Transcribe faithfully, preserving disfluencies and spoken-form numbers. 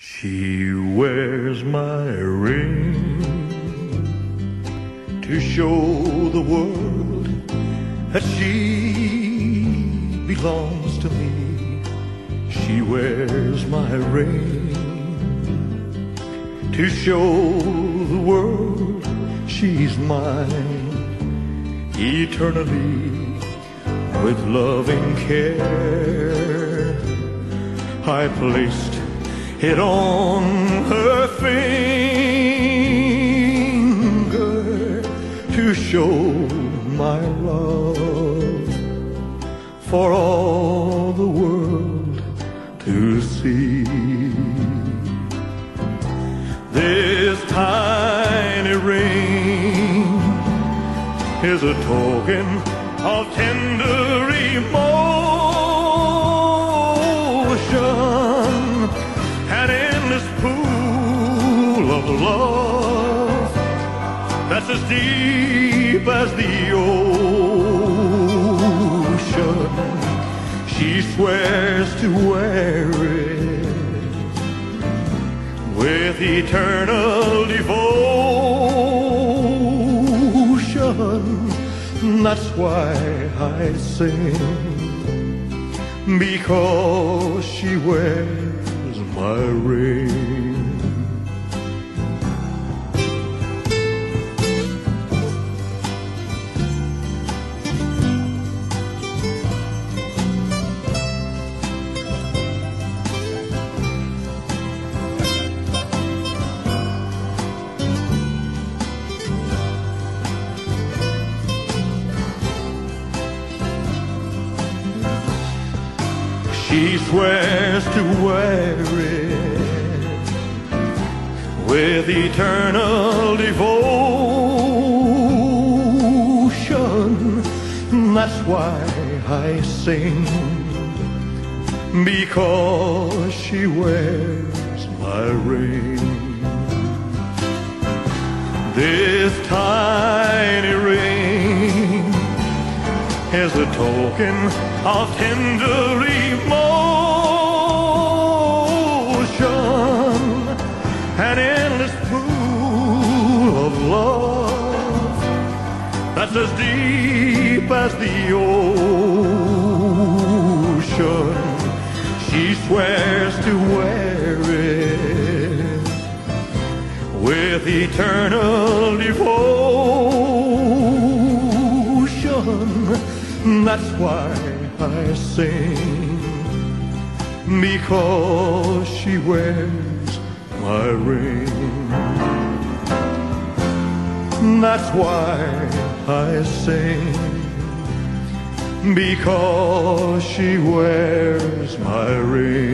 She wears my ring to show the world that she belongs to me. She wears my ring to show the world she's mine eternally. With loving care I placed it on her finger to show my love for all the world to see. This tiny ring is a token of tender emotion, an endless pool of love that's as deep as the ocean. She swears to wear it with eternal devotion. That's why I sing, because she wears my ring. She swears to wear it with eternal devotion. That's why I sing, because she wears my ring. This tiny ring is a token of tender emotion, an endless pool of love that's as deep as the ocean. She swears to wear it with eternal devotion. That's why I sing, because she wears my ring. That's why I sing, because she wears my ring.